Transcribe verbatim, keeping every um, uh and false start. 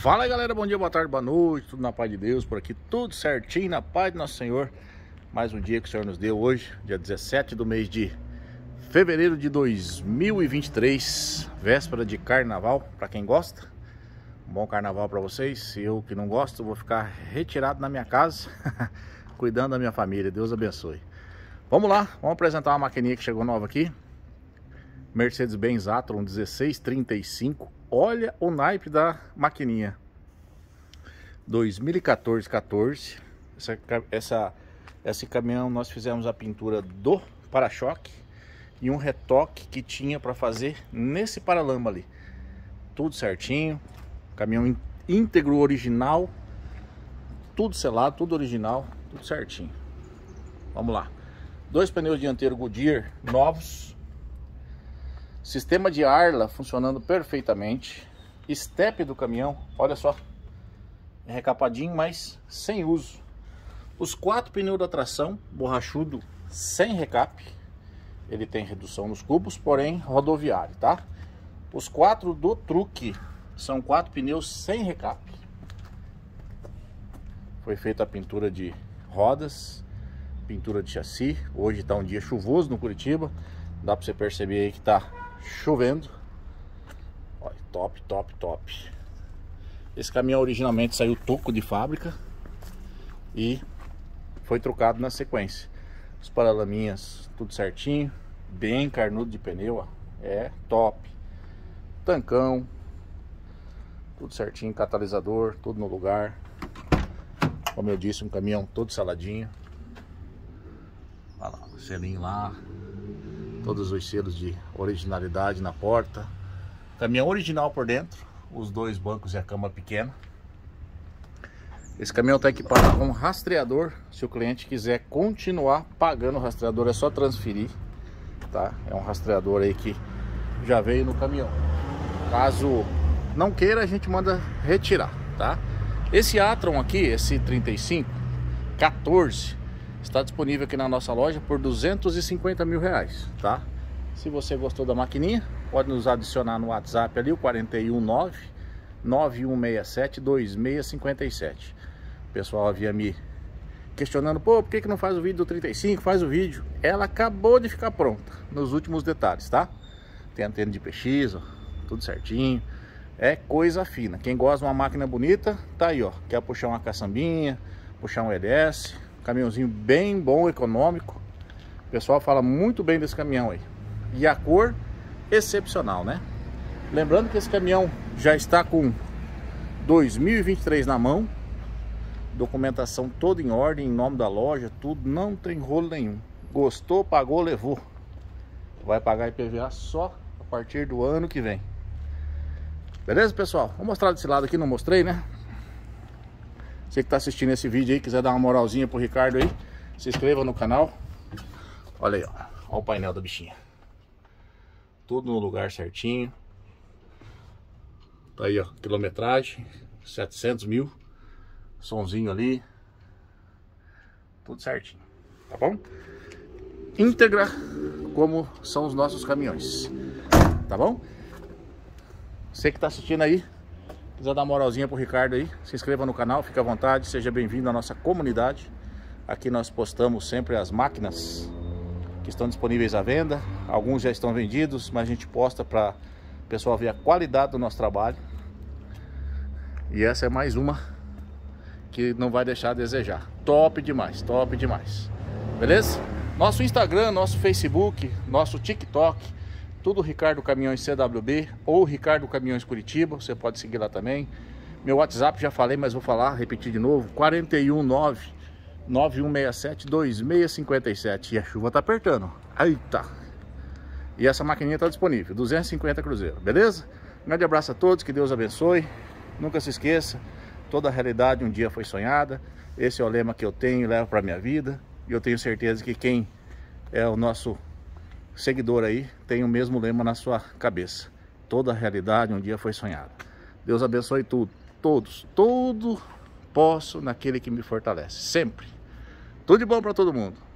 Fala galera, bom dia, boa tarde, boa noite, tudo na paz de Deus por aqui, tudo certinho, na paz do nosso Senhor. Mais um dia que o Senhor nos deu hoje, dia dezessete do mês de fevereiro de dois mil e vinte e três, véspera de carnaval, para quem gosta. Um bom carnaval para vocês. Eu que não gosto, vou ficar retirado na minha casa, cuidando da minha família, Deus abençoe. Vamos lá, vamos apresentar uma maquininha que chegou nova aqui, Mercedes-Benz Atron dezesseis trinta e cinco. Olha o naipe da maquininha, dois mil e quatorze quatorze. Essa, essa, esse caminhão nós fizemos a pintura do para-choque e um retoque que tinha para fazer nesse paralama ali. Tudo certinho, caminhão íntegro, original, tudo selado, tudo original, tudo certinho. Vamos lá, dois pneus dianteiros Goodyear novos. Sistema de Arla funcionando perfeitamente. Step do caminhão, olha só, é recapadinho, mas sem uso. Os quatro pneus da tração, borrachudo, sem recape. Ele tem redução nos cubos, porém rodoviário, tá? Os quatro do truque são quatro pneus sem recape. Foi feita a pintura de rodas, pintura de chassi. Hoje está um dia chuvoso no Curitiba, dá para você perceber aí que tá chovendo. Olha, top, top, top. Esse caminhão originalmente saiu toco de fábrica e foi trocado na sequência. Os paralaminhas tudo certinho, bem carnudo de pneu, ó. É top. Tancão, tudo certinho, catalisador, tudo no lugar. Como eu disse, um caminhão todo saladinho. Olha lá, o selinho lá. Todos os selos de originalidade na porta. Caminhão original por dentro. Os dois bancos e a cama pequena. Esse caminhão está equipado com rastreador. Se o cliente quiser continuar pagando o rastreador, é só transferir, tá? É um rastreador aí que já veio no caminhão. Caso não queira, a gente manda retirar, tá? Esse Atron aqui, esse trinta e cinco quatorze, está disponível aqui na nossa loja por duzentos e cinquenta mil reais, tá? Se você gostou da maquininha, pode nos adicionar no WhatsApp ali, o quatro um nove, nove um seis sete, dois seis cinco sete. O pessoal havia me questionando, pô, por que que não faz o vídeo do trinta e cinco? Faz o vídeo. Ela acabou de ficar pronta, nos últimos detalhes, tá? Tem antena de P X, ó, tudo certinho. É coisa fina. Quem gosta de uma máquina bonita, tá aí, ó. Quer puxar uma caçambinha, puxar um L S... Caminhãozinho bem bom, econômico. O pessoal fala muito bem desse caminhão aí. E a cor, excepcional, né? Lembrando que esse caminhão já está com dois mil e vinte e três na mão. Documentação toda em ordem, em nome da loja, tudo. Não tem rolo nenhum. Gostou, pagou, levou. Vai pagar I P V A só a partir do ano que vem. Beleza, pessoal? Vou mostrar desse lado aqui, não mostrei, né? Você que está assistindo esse vídeo aí, quiser dar uma moralzinha pro Ricardo aí, se inscreva no canal. Olha aí, ó. Olha o painel da bichinha. Tudo no lugar certinho. Tá aí, ó. Quilometragem, setecentos mil. Sonzinho ali. Tudo certinho. Tá bom? Íntegra, como são os nossos caminhões. Tá bom? Você que está assistindo aí, quiser dar uma moralzinha pro Ricardo aí, se inscreva no canal, fique à vontade, seja bem-vindo à nossa comunidade. Aqui nós postamos sempre as máquinas que estão disponíveis à venda. Alguns já estão vendidos, mas a gente posta para o pessoal ver a qualidade do nosso trabalho. E essa é mais uma que não vai deixar a desejar. Top demais, top demais. Beleza? Nosso Instagram, nosso Facebook, nosso TikTok, tudo Ricardo Caminhões C W B ou Ricardo Caminhões Curitiba, você pode seguir lá também. Meu WhatsApp já falei, mas vou falar, repetir de novo, quatro um nove, nove um seis sete, dois seis cinco sete. E a chuva tá apertando, eita! E essa maquininha tá disponível, duzentos e cinquenta cruzeiro, beleza? Um grande abraço a todos, que Deus abençoe. Nunca se esqueça, toda a realidade um dia foi sonhada. Esse é o lema que eu tenho e levo para minha vida. E eu tenho certeza que quem é o nosso seguidor aí tem o mesmo lema na sua cabeça. Toda a realidade um dia foi sonhada. Deus abençoe tudo, todos, tudo posso naquele que me fortalece, sempre. Tudo de bom para todo mundo.